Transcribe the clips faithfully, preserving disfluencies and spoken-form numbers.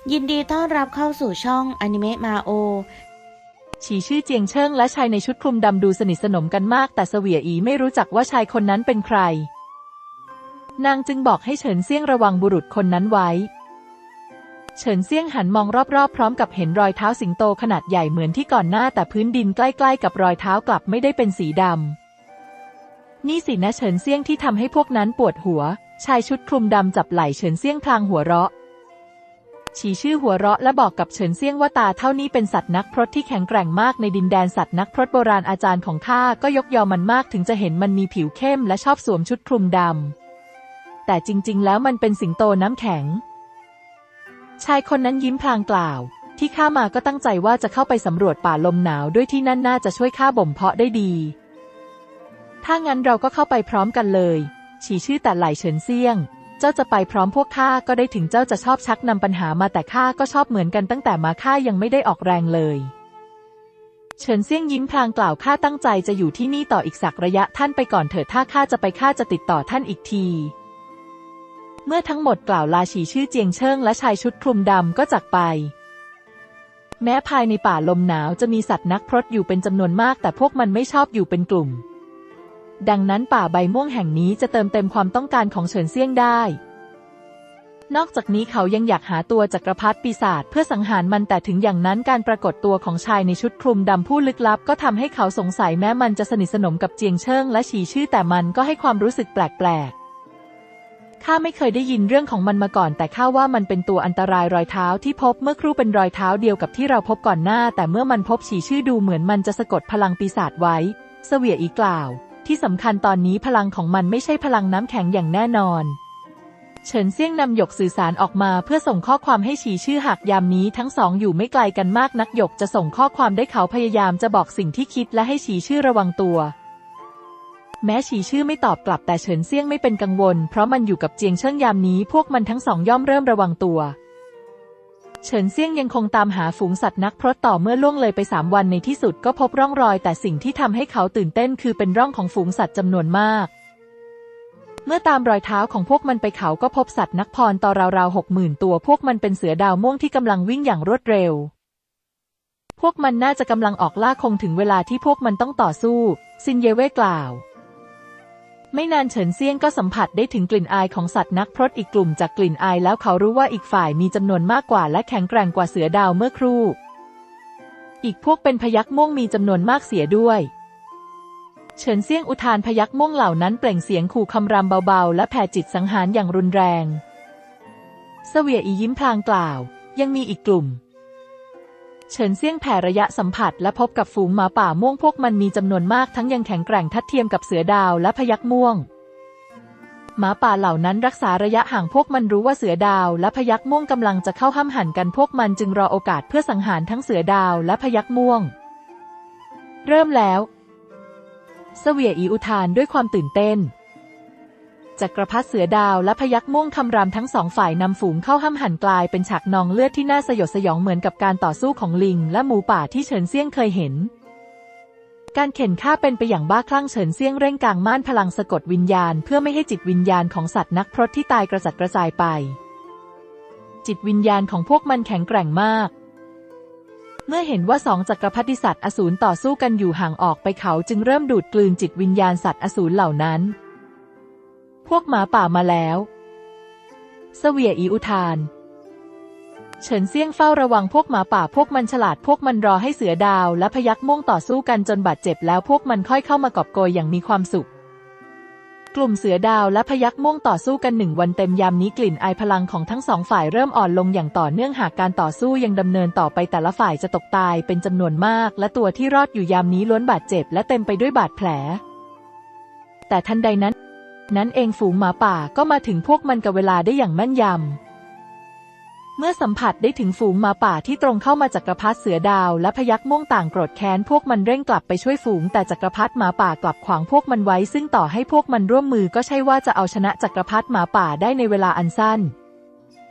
ยินดีต้อนรับเข้าสู่ช่องอนิเมะมาโอฉีชื่อเจียงเชิงและชายในชุดคลุมดำดูสนิทสนมกันมากแต่เสวียอีไม่รู้จักว่าชายคนนั้นเป็นใครนางจึงบอกให้เฉินเซี่ยงระวังบุรุษคนนั้นไว้เฉินเซี่ยงหันมองรอบๆพร้อมกับเห็นรอยเท้าสิงโตขนาดใหญ่เหมือนที่ก่อนหน้าแต่พื้นดินใกล้ๆกับรอยเท้ากลับไม่ได้เป็นสีดำนี่สินะเฉินเซี่ยงที่ทำให้พวกนั้นปวดหัวชายชุดคลุมดำจับไหล่เฉินเซี่ยงพลางหัวเราะฉีชื่อหัวเราะและบอกกับเฉินเซี่ยงว่าตาเท่านี้เป็นสัตว์นักพรตที่แข็งแกร่งมากในดินแดนสัตว์นักพรตโบราณอาจารย์ของข้าก็ยกยอมันมากถึงจะเห็นมันมีผิวเข้มและชอบสวมชุดคลุมดำแต่จริงๆแล้วมันเป็นสิงโตน้ำแข็งชายคนนั้นยิ้มพลางกล่าวที่ข้ามาก็ตั้งใจว่าจะเข้าไปสำรวจป่าลมหนาวด้วยที่นั่นน่าจะช่วยข้าบ่มเพาะได้ดีถ้างั้นเราก็เข้าไปพร้อมกันเลยฉีชื่อแต่ไหล่เฉินเซี่ยงเจ้าจะไปพร้อมพวกข้าก็ได้ถึงเจ้าจะชอบชักนำปัญหามาแต่ข้าก็ชอบเหมือนกันตั้งแต่มาข้ายังไม่ได้ออกแรงเลยเฉินเซี่ยงยิ้มพลางกล่าวข้าตั้งใจจะอยู่ที่นี่ต่ออีกสักระยะท่านไปก่อนเถิดถ้าข้าจะไปข้าจะติดต่อท่านอีกทีเมื่อทั้งหมดกล่าวลาฉีชื่อเจียงเชิงและชายชุดคลุมดำก็จากไปแม้ภายในป่าลมหนาวจะมีสัตว์นักพรตอยู่เป็นจำนวนมากแต่พวกมันไม่ชอบอยู่เป็นกลุ่มดังนั้นป่าใบม่วงแห่งนี้จะเติมเต็มความต้องการของเฉินเซี่ยงได้นอกจากนี้เขายังอยากหาตัวจักรพรรดิปีศาจเพื่อสังหารมันแต่ถึงอย่างนั้นการปรากฏตัวของชายในชุดคลุมดำผู้ลึกลับก็ทำให้เขาสงสัยแม้มันจะสนิทสนมกับเจียงเชิงและฉีชื่อแต่มันก็ให้ความรู้สึกแปลกๆข้าไม่เคยได้ยินเรื่องของมันมาก่อนแต่ข้าว่ามันเป็นตัวอันตรายรอยเท้าที่พบเมื่อครู่เป็นรอยเท้าเดียวกับที่เราพบก่อนหน้าแต่เมื่อมันพบฉีชื่อดูเหมือนมันจะสะกดพลังปีศาจไว้เสวียอีกล่าวที่สำคัญตอนนี้พลังของมันไม่ใช่พลังน้ำแข็งอย่างแน่นอนเฉินเซี่ยงนำหยกสื่อสารออกมาเพื่อส่งข้อความให้ฉีชื่อหากยามนี้ทั้งสองอยู่ไม่ไกลกันมากนักหยกจะส่งข้อความได้เขาพยายามจะบอกสิ่งที่คิดและให้ฉีชื่อระวังตัวแม้ฉีชื่อไม่ตอบกลับแต่เฉินเซี่ยงไม่เป็นกังวลเพราะมันอยู่กับเจียงเชิงยามนี้พวกมันทั้งสองย่อมเริ่มระวังตัวเฉินเซี่ยงยังคงตามหาฝูงสัตว์นักพรตต่อเมื่อล่วงเลยไปสามวันในที่สุดก็พบร่องรอยแต่สิ่งที่ทำให้เขาตื่นเต้นคือเป็นร่องของฝูงสัตว์จำนวนมากเมื่อตามรอยเท้าของพวกมันไปเขาก็พบสัตว์นักพรต่อราวๆหกหมื่นตัวพวกมันเป็นเสือดาวม่วงที่กำลังวิ่งอย่างรวดเร็วพวกมันน่าจะกำลังออกล่าคงถึงเวลาที่พวกมันต้องต่อสู้ซินเยเว่กล่าวไม่นานเฉินเซี่ยงก็สัมผัสได้ถึงกลิ่นอายของสัตว์นักพรตอีกกลุ่มจากกลิ่นอายแล้วเขารู้ว่าอีกฝ่ายมีจำนวนมากกว่าและแข็งแกร่งกว่าเสือดาวเมื่อครู่อีกพวกเป็นพยัคฆ์ม่วงมีจำนวนมากเสียด้วยเฉินเซี่ยงอุทานพยัคฆ์ม่วงเหล่านั้นเปล่งเสียงขู่คำรามเบาๆและแผ่จิตสังหารอย่างรุนแรงเสวียอียิ้มพลางกล่าวยังมีอีกกลุ่มเฉินเซี่ยงแผ่ระยะสัมผัสและพบกับฝูงหมาป่าม่วงพวกมันมีจำนวนมากทั้งยังแข็งแกร่งทัดเทียมกับเสือดาวและพยัคฆ์ม่วงหมาป่าเหล่านั้นรักษาระยะห่างพวกมันรู้ว่าเสือดาวและพยัคฆ์ม่วงกำลังจะเข้าห้ำหั่นกันพวกมันจึงรอโอกาสเพื่อสังหารทั้งเสือดาวและพยัคฆ์ม่วงเริ่มแล้วเสวียอีอุทานด้วยความตื่นเต้นจักรพรรดิเสือดาวและพยัคฆ์ม่วงคำรามทั้งสองฝ่ายนำฝูงเข้าห้ำหั่นกลายเป็นฉากนองเลือดที่น่าสยดสยองเหมือนกับการต่อสู้ของลิงและหมูป่าที่เฉินเซี่ยงเคยเห็นการเข็นฆ่าเป็นไปอย่างบ้าคลั่งเฉินเซี่ยงเร่งกางม่านพลังสะกดวิญญาณเพื่อไม่ให้จิตวิญญาณของสัตว์นักพรตที่ตายกระจัดกระจายไปจิตวิญญาณของพวกมันแข็งแกร่งมากเมื่อเห็นว่าสองจักรพรรดิสัตว์อสูรต่อสู้กันอยู่ห่างออกไปเขาจึงเริ่มดูดกลืนจิตวิญญาณสัตว์อสูรเหล่านั้นพวกหมาป่ามาแล้วเสวียอีอุทานเฉินเซี่ยงเฝ้าระวังพวกหมาป่าพวกมันฉลาดพวกมันรอให้เสือดาวและพยัคฆ์ม่วงต่อสู้กันจนบาดเจ็บแล้วพวกมันค่อยเข้ามากอบโกยอย่างมีความสุขกลุ่มเสือดาวและพยัคฆ์ม่วงต่อสู้กันหนึ่งวันเต็มยามนี้กลิ่นอายพลังของทั้งสองฝ่ายเริ่มอ่อนลงอย่างต่อเนื่องหากการต่อสู้ยังดำเนินต่อไปแต่ละฝ่ายจะตกตายเป็นจำนวนมากและตัวที่รอดอยู่ยามนี้ล้วนบาดเจ็บและเต็มไปด้วยบาดแผลแต่ทันใดนั้นนั้นเองฝูงหมาป่าก็มาถึงพวกมันกับเวลาได้อย่างแม่นยำเมื่อสัมผัสได้ถึงฝูงหมาป่าที่ตรงเข้ามาจักรพรรดิเสือดาวและพยัคฆ์ม่วงต่างโกรธแค้นพวกมันเร่งกลับไปช่วยฝูงแต่จักรพรรดิหมาป่ากลับขวางพวกมันไว้ซึ่งต่อให้พวกมันร่วมมือก็ใช่ว่าจะเอาชนะจักรพรรดิหมาป่าได้ในเวลาอันสั้น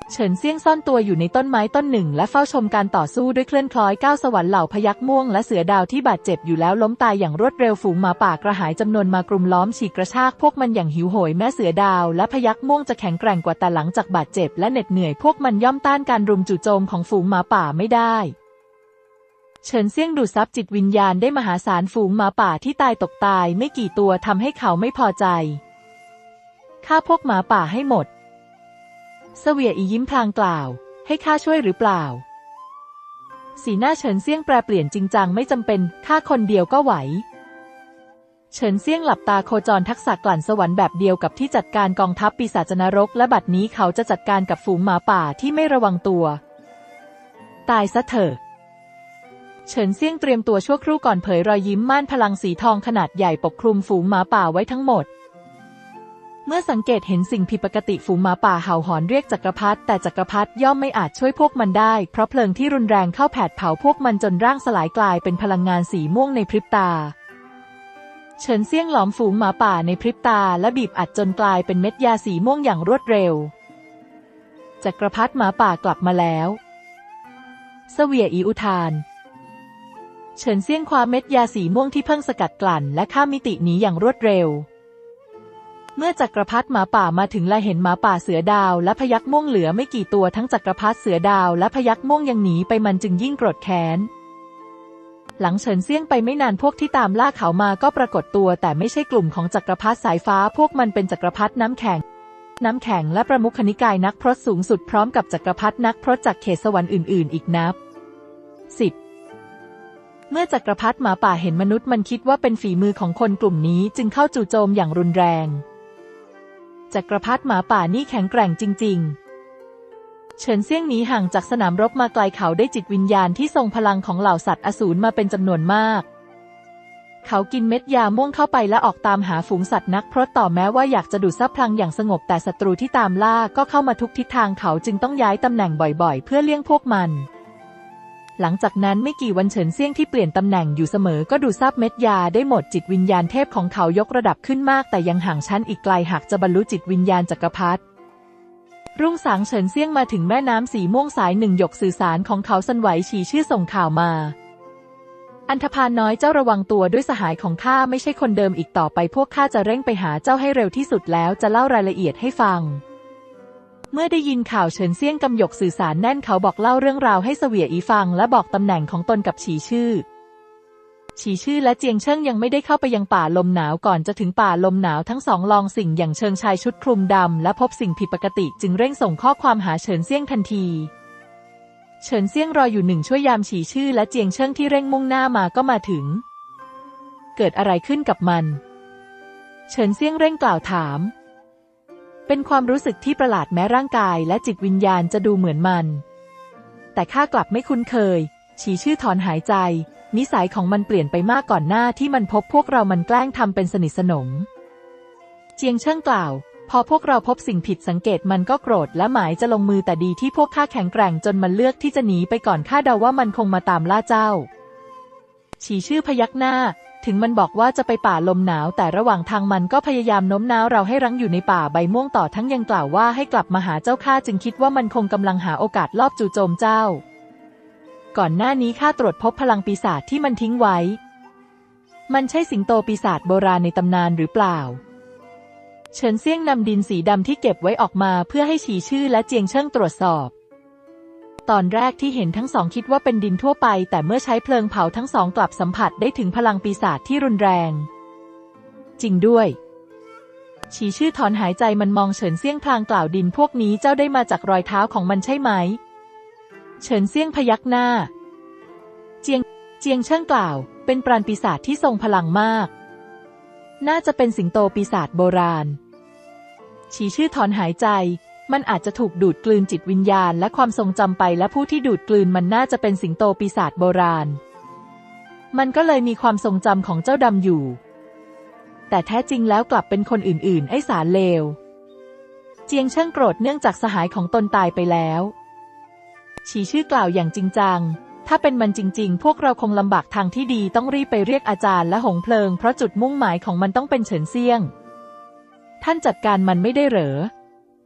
เฉินเซี่ยงซ่อนตัวอยู่ในต้นไม้ต้นหนึ่งและเฝ้าชมการต่อสู้ด้วยเคลื่อนคล้อยก้าวสวรรค์เหล่าพยัคฆ์ม่วงและเสือดาวที่บาดเจ็บอยู่แล้วล้มตายอย่างรวดเร็วฝูงหมาป่ากระหายจำนวนมากรุมล้อมฉีกกระชากพวกมันอย่างหิวโหยแม้เสือดาวและพยัคฆ์ม่วงจะแข็งแกร่งกว่าแต่หลังจากบาดเจ็บและเหน็ดเหนื่อยพวกมันย่อมต้านการรุมจู่โจมของฝูงหมาป่าไม่ได้เฉินเซี่ยงดูดซับจิตวิญญาณได้มหาศาลฝูงหมาป่าที่ตายตกตายไม่กี่ตัวทำให้เขาไม่พอใจฆ่าพวกหมาป่าให้หมดเสวียอียิ้มพลางกล่าวให้ข้าช่วยหรือเปล่าสีหน้าเฉินเซี่ยงแปรเปลี่ยนจริงจังไม่จำเป็นข้าคนเดียวก็ไหวเฉินเซี่ยงหลับตาโคจรทักษะกลั่นสวรรค์แบบเดียวกับที่จัดการกองทัพปีศาจนรกและบัดนี้เขาจะจัดการกับฝูงหมาป่าที่ไม่ระวังตัวตายซะเถอะเฉินเซี่ยงเตรียมตัวชั่วครู่ก่อนเผยรอยยิ้มม่านพลังสีทองขนาดใหญ่ปกคลุมฝูงหมาป่าไว้ทั้งหมดเมื่อสังเกตเห็นสิ่งผิดปกติฝูงหมาป่าเห่าหอนเรียกจักรพรรดิแต่จักรพรรดิย่อมไม่อาจช่วยพวกมันได้เพราะเพลิงที่รุนแรงเข้าแผดเผาพวกมันจนร่างสลายกลายเป็นพลังงานสีม่วงในพริบตาเฉินเซี่ยงหลอมฝูงหมาป่าในพริบตาและบีบอัดจนกลายเป็นเม็ดยาสีม่วงอย่างรวดเร็วจักรพรรดิหมาป่ากลับมาแล้วเสวียอีอุทานเฉินเซี่ยงคว้าเม็ดยาสีม่วงที่เพิ่งสกัดกลั่นและข้ามมิติหนีอย่างรวดเร็วเมื่อจักรพรรดิหมาป่ามาถึงและเห็นหมาป่าเสือดาวและพยัคฆ์ม่วงเหลือไม่กี่ตัวทั้งจักรพรรดิเสือดาวและพยัคฆ์ม่วงยังหนีไปมันจึงยิ่งโกรธแค้นหลังเฉินเซี่ยงไปไม่นานพวกที่ตามล่าเขามาก็ปรากฏตัวแต่ไม่ใช่กลุ่มของจักรพรรดิสายฟ้าพวกมันเป็นจักรพรรดิน้ำแข็งน้ำแข็งและประมุขนิกายนักพรตสูงสุดพร้อมกับจักรพรรดินักพรตจากเขตสวรรค์อื่นๆอีกนับสิบเมื่อจักรพรรดิหมาป่าเห็นมนุษย์มันคิดว่าเป็นฝีมือของคนกลุ่มนี้จึงเข้าจู่โจมอย่างรุนแรงจักรพรรดิหมาป่านี่แข็งแกร่งจริงๆเฉินเซี่ยงหนีห่างจากสนามรบมาไกลเขาได้จิตวิญญาณที่ทรงพลังของเหล่าสัตว์อสูรมาเป็นจำนวนมากเขากินเม็ดยาม่วงเข้าไปและออกตามหาฝูงสัตว์นักพรตต่อแม้ว่าอยากจะดูดซับพลังอย่างสงบแต่ศัตรูที่ตามล่าก็เข้ามาทุกทิศทางเขาจึงต้องย้ายตำแหน่งบ่อยๆเพื่อเลี่ยงพวกมันหลังจากนั้นไม่กี่วันเฉินเซี่ยงที่เปลี่ยนตำแหน่งอยู่เสมอก็ดูดซับเม็ดยาได้หมดจิตวิญญาณเทพของเขายกระดับขึ้นมากแต่ยังห่างชั้นอีกไกลหากจะบรรลุจิตวิญญาณจักรพรรดิรุ่งสางเฉินเซี่ยงมาถึงแม่น้ำสีม่วงสายหนึ่งหยกสื่อสารของเขาสันไหวฉีชื่อส่งข่าวมาอันธพาลน้อยเจ้าระวังตัวด้วยสหายของข้าไม่ใช่คนเดิมอีกต่อไปพวกข้าจะเร่งไปหาเจ้าให้เร็วที่สุดแล้วจะเล่ารายละเอียดให้ฟังเมื่อได้ยินข่าวเฉินเซี่ยงกำหยกสื่อสารแน่นเขาบอกเล่าเรื่องราวให้เสวียอีฟังและบอกตำแหน่งของตนกับฉีชื่อฉีชื่อและเจียงเชิงยังไม่ได้เข้าไปยังป่าลมหนาวก่อนจะถึงป่าลมหนาวทั้งสองลองสิ่งอย่างเชิงชายชุดคลุมดำและพบสิ่งผิดปกติจึงเร่งส่งข้อความหาเฉินเซี่ยงทันทีเฉินเซี่ยงรออยู่หนึ่งช่วยยามฉีชื่อและเจียงเชิงที่เร่งมุ่งหน้ามาก็มาถึงเกิดอะไรขึ้นกับมันเฉินเซี่ยงเร่งกล่าวถามเป็นความรู้สึกที่ประหลาดแม้ร่างกายและจิตวิญญาณจะดูเหมือนมันแต่ข้ากลับไม่คุ้นเคยฉีชื่อถอนหายใจนิสัยของมันเปลี่ยนไปมากก่อนหน้าที่มันพบพวกเรามันแกล้งทำเป็นสนิทสนมเจียงเชิงกล่าวพอพวกเราพบสิ่งผิดสังเกตมันก็โกรธและหมายจะลงมือแต่ดีที่พวกข้าแข็งแกร่งจนมันเลือกที่จะหนีไปก่อนข้าเดาว่ามันคงมาตามล่าเจ้าฉีชื่อพยักหน้าถึงมันบอกว่าจะไปป่าลมหนาวแต่ระหว่างทางมันก็พยายามโน้มน้าวเราให้รั้งอยู่ในป่าใบม่วงต่อทั้งยังกล่าวว่าให้กลับมาหาเจ้าข้าจึงคิดว่ามันคงกำลังหาโอกาสลอบจู่โจมเจ้าก่อนหน้านี้ข้าตรวจพบพลังปีศาจที่มันทิ้งไว้มันใช่สิงโตปีศาจโบราณในตำนานหรือเปล่าเฉินเซี่ยงนำดินสีดำที่เก็บไว้ออกมาเพื่อให้ฉีชื่อและเจียงเชิงตรวจสอบตอนแรกที่เห็นทั้งสองคิดว่าเป็นดินทั่วไปแต่เมื่อใช้เพลิงเผาทั้งสองกลับสัมผัสได้ถึงพลังปีศาจที่รุนแรงจริงด้วยฉีชื่อถอนหายใจมันมองเฉินเซี่ยงพลางกล่าวดินพวกนี้เจ้าได้มาจากรอยเท้าของมันใช่ไหมเฉินเซี่ยงพยักหน้าเจียงเจียงเชิงกล่าวเป็นปราณปีศาจที่ทรงพลังมากน่าจะเป็นสิงโตปีศาจโบราณฉีชื่อถอนหายใจมันอาจจะถูกดูดกลืนจิตวิญญาณและความทรงจำไปและผู้ที่ดูดกลืนมันน่าจะเป็นสิงโตปีศาจโบราณมันก็เลยมีความทรงจำของเจ้าดำอยู่แต่แท้จริงแล้วกลับเป็นคนอื่นๆไอ้สารเลวเจียงเชิงโกรธเนื่องจากสหายของตนตายไปแล้วฉีชื่อกล่าวอย่างจริงจังถ้าเป็นมันจริงๆพวกเราคงลำบากทางที่ดีต้องรีบไปเรียกอาจารย์และหงเพลิงเพราะจุดมุ่งหมายของมันต้องเป็นเฉินเซี่ยงท่านจัดการมันไม่ได้เหรอ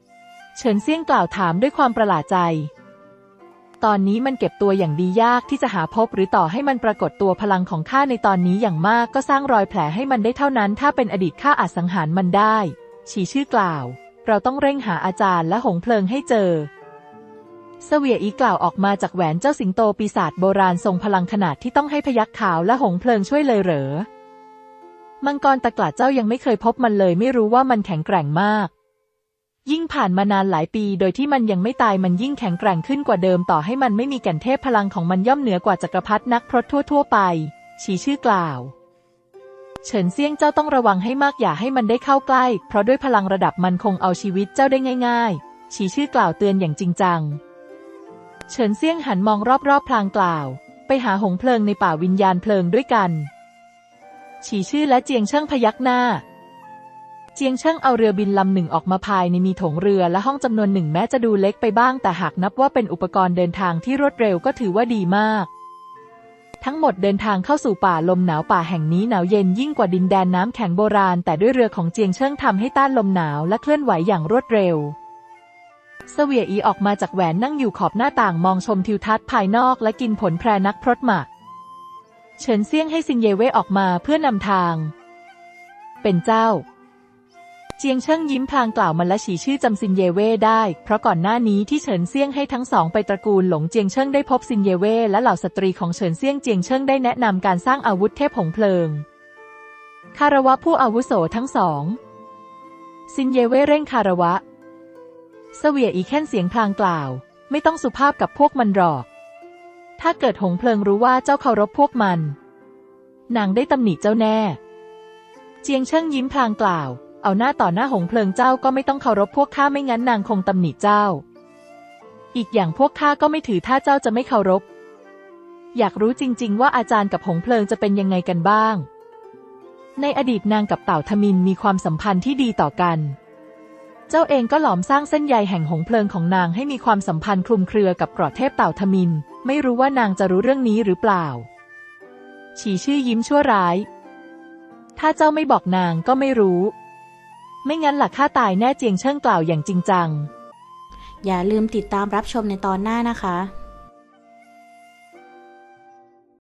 เฉินเซี่ยงกล่าวถามด้วยความประหลาดใจตอนนี้มันเก็บตัวอย่างดียากที่จะหาพบหรือต่อให้มันปรากฏตัวพลังของข้าในตอนนี้อย่างมากก็สร้างรอยแผลให้มันได้เท่านั้นถ้าเป็นอดีตข้าอาจสังหารมันได้ฉีชื่อกล่าวเราต้องเร่งหาอาจารย์และหงเพลิงให้เจอเสวียอีกล่าวออกมาจากแหวนเจ้าสิงโตปีศาจโบราณทรงพลังขนาดที่ต้องให้พยัคฆ์ขาวและหงเพลิงช่วยเลยเหรอมังกรตะกละเจ้ายังไม่เคยพบมันเลยไม่รู้ว่ามันแข็งแกร่งมากยิ่งผ่านมานานหลายปีโดยที่มันยังไม่ตายมันยิ่งแข็งแกร่งขึ้นกว่าเดิมต่อให้มันไม่มีแก่นเทพพลังของมันย่อมเหนือกว่าจักรพรรดินักพรตทั่วๆไปฉีชื่อกล่าวเฉินเซี่ยงเจ้าต้องระวังให้มากอย่าให้มันได้เข้าใกล้เพราะด้วยพลังระดับมันคงเอาชีวิตเจ้าได้ง่ายๆฉีชื่อกล่าวเตือนอย่างจริงจังเฉินเซี่ยงหันมองรอบๆพลางกล่าวไปหาหงเพลิงในป่าวิญญาณเพลิงด้วยกันฉีชื่อและเจียงเชิงพยักหน้าเจียงเชิงเอาเรือบินลำหนึ่งออกมาภายในมีโถงเรือและห้องจำนวนหนึ่งแม้จะดูเล็กไปบ้างแต่หากนับว่าเป็นอุปกรณ์เดินทางที่รวดเร็วก็ถือว่าดีมากทั้งหมดเดินทางเข้าสู่ป่าลมหนาวป่าแห่งนี้หนาวเย็นยิ่งกว่าดินแดนน้ำแข็งโบราณแต่ด้วยเรือของเจียงเชิงทำให้ต้านลมหนาวและเคลื่อนไหวอย่างรวดเร็วเสวียอีออกมาจากแหวนนั่งอยู่ขอบหน้าต่างมองชมทิวทัศน์ภายนอกและกินผลแพรนักพรตหมากเฉินเซี่ยงให้ซินเย่เว่ออกมาเพื่อนำทางเป็นเจ้าเจียงเชิงยิ้มพลางกล่าวมันและฉีชื่อจำซินเย่เว่ได้เพราะก่อนหน้านี้ที่เฉินเซี่ยงให้ทั้งสองไปตระกูลหลงเจียงเชิงได้พบซินเย่เว่และเหล่าสตรีของเฉินเซี่ยงเจียงเชิงได้แนะนำการสร้างอาวุธเทพหงเพลิงคารวะผู้อาวุโสทั้งสองซินเย่เว่เร่งคารวะเสวียอีแค่นเสียงพลางกล่าวไม่ต้องสุภาพกับพวกมันหรอกถ้าเกิดหงเพลิงรู้ว่าเจ้าเคารพพวกมันนางได้ตำหนิเจ้าแน่เจียงเชิงยิ้มพลางกล่าวเอาหน้าต่อหน้าหงเพลิงเจ้าก็ไม่ต้องเคารพพวกข้าไม่งั้นนางคงตำหนิเจ้าอีกอย่างพวกข้าก็ไม่ถือถ้าเจ้าจะไม่เคารพอยากรู้จริงๆว่าอาจารย์กับหงเพลิงจะเป็นยังไงกันบ้างในอดีตนางกับเต่าทมิฬมีความสัมพันธ์ที่ดีต่อกันเจ้าเองก็หลอมสร้างเส้นใยแห่งหงเพลิงของนางให้มีความสัมพันธ์คลุมเครือกับเกราะเทพเต่าทมิฬไม่รู้ว่านางจะรู้เรื่องนี้หรือเปล่าฉีชื่อยิ้มชั่วร้ายถ้าเจ้าไม่บอกนางก็ไม่รู้ไม่งั้นหลักข้าตายแน่เจียงเชิงกล่าวอย่างจริงจังอย่าลืมติดตามรับชมในตอนหน้านะคะ